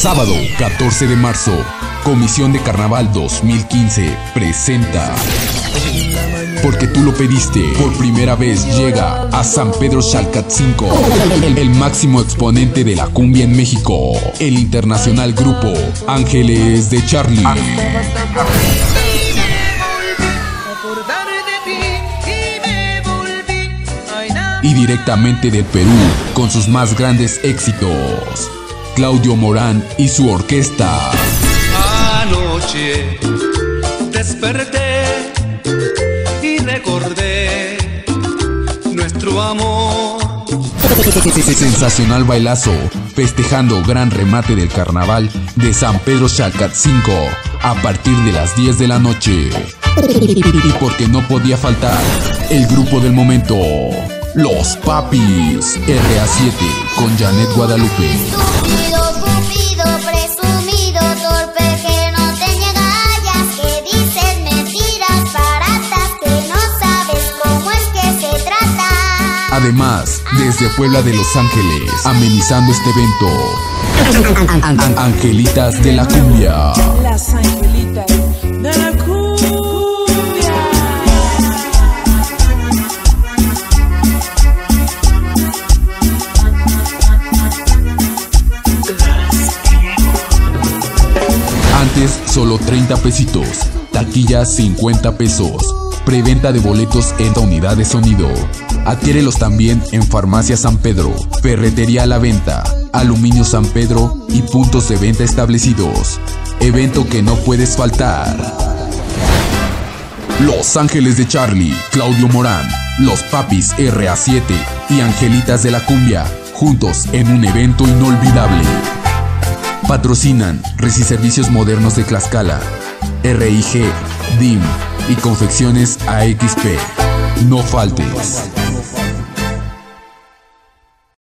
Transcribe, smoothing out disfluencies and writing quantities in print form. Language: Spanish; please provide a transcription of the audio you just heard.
Sábado 14 de marzo, Comisión de Carnaval 2015 presenta Porque tú lo pediste. Por primera vez llega a San Pedro Xalcatzinco el máximo exponente de la cumbia en México, el internacional grupo Ángeles de Charly. Y directamente del Perú, con sus más grandes éxitos, Claudio Morán y su orquesta. Anoche desperté y recordé nuestro amor. Sensacional bailazo, festejando gran remate del carnaval de San Pedro Xalcatzinco a partir de las 10 de la noche. Y porque no podía faltar el grupo del momento, Los Papis RA7 con Janet Guadalupe. Cupido, presumido, torpe, que no te agallas, que dices mentiras baratas, que no sabes cómo es que se trata. Además, desde Puebla de Los Ángeles, amenizando este evento, Angelitas de la Cumbia. Las Angelitas de la Cumbia. Antes solo 30 pesitos, taquilla 50 pesos, preventa de boletos en unidad de sonido. Adquiérelos también en Farmacia San Pedro, Ferretería a la Venta, Aluminio San Pedro y puntos de venta establecidos. Evento que no puedes faltar. Los Ángeles de Charly, Claudio Morán, Los Papis RA7 y Angelitas de la Cumbia, juntos en un evento inolvidable. Patrocinan Resiservicios Modernos de Tlaxcala, RIG, DIM y Confecciones AXP. No faltes.